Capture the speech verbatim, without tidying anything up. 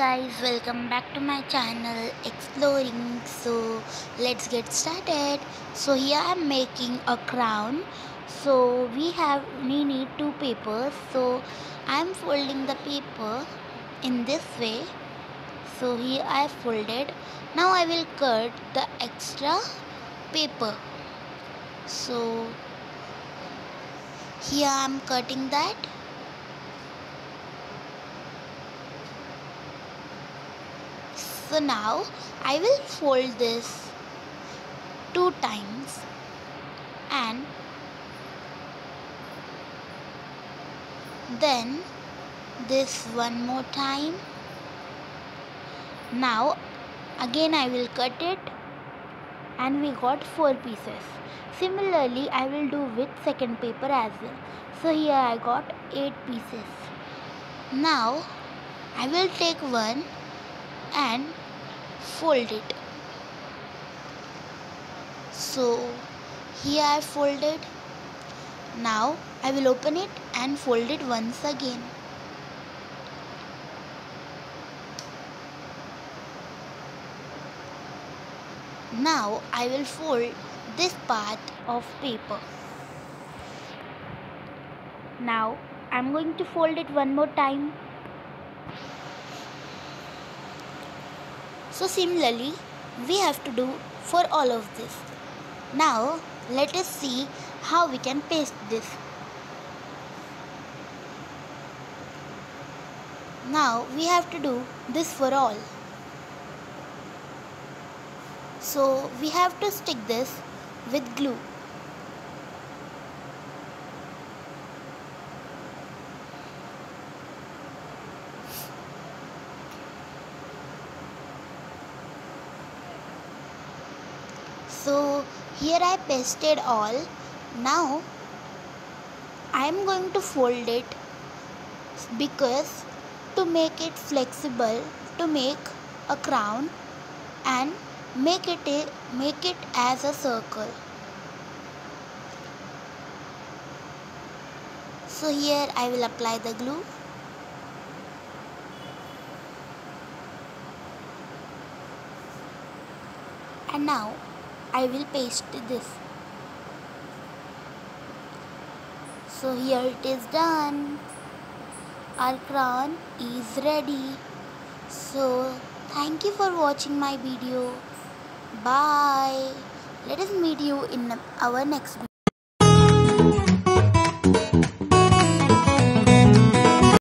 guys, welcome back to my channel Exploring. So let's get started. So here I'm making a crown. So we have we need two papers. So I'm folding the paper in this way. So here I folded. Now I will cut the extra paper. So here I'm cutting that. So now I will fold this two times and then this one more time. Now again I will cut it and we got four pieces. Similarly I will do with second paper as well. So here I got eight pieces. Now I will take one and fold it. So here I folded. Now I will open it and fold it once again. Now I will fold this part of paper. Now I'm going to fold it one more time. So similarly we have to do for all of this. Now let us see how we can paste this. Now we have to do this for all. So we have to stick this with glue. So here I pasted all. Now I am going to fold it because to make it flexible, to make a crown and make it a, make it as a circle. So here I will apply the glue. And now I will paste this. So here it is done. Our crown is ready. So thank you for watching my video. Bye. Let us meet you in our next video.